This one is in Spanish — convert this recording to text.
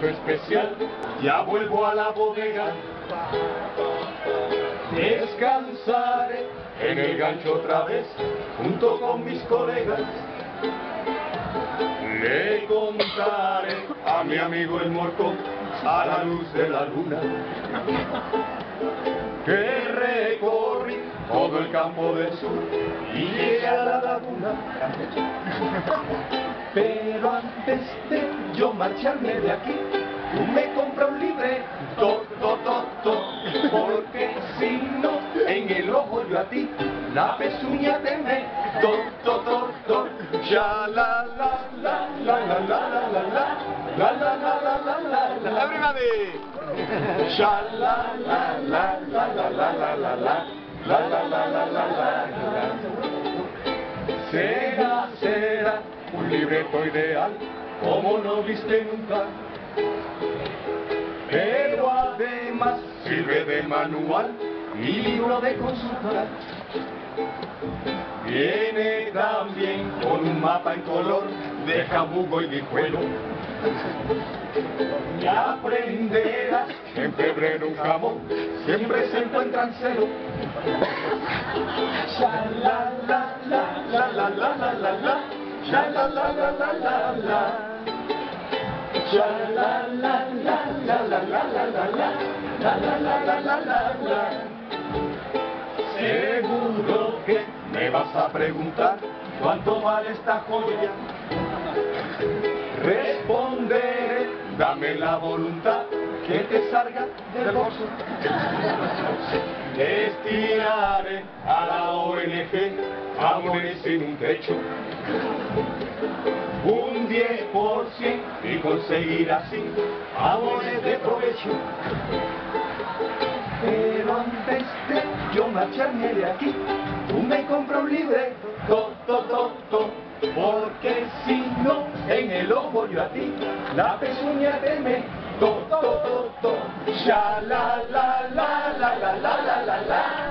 momento especial, ya vuelvo a la bodega. Descansaré en el gancho otra vez, junto con mis colegas. Le contaré a mi amigo el morcón, a la luz de la luna, que recorrí todo el campo del sur y llegué a la laguna. Pero antes de yo marcharme de aquí, tú me compras un libreto, porque si no, en el ojo yo a ti la pezuña te meto, ya la la la la la la la la la la la la la la. Everybody. Ya la la la la la la la la la. Será un libreto ideal, como no viste nunca, pero además sirve de manual y libro de consulta. Viene también con un mapa en color de jabugo y guijuelo. Y aprenderás en febrero un jamón siempre se encuentra en cero. Sha la la la la la la la la la, sha la la la la la la, sha la la la la la la la la la la la la la. Seguro que me vas a preguntar cuánto vale esta joya. Responderé, dame la voluntad que te salga del bolso. Destinaré a la ONG amores sin un techo, un 10% y conseguir así amores de provecho. Pero antes de yo marcharme de aquí, tú me compras un libreto, porque si no, en el ojo yo a ti la pezuña te meto, ya la la la la la la la la la.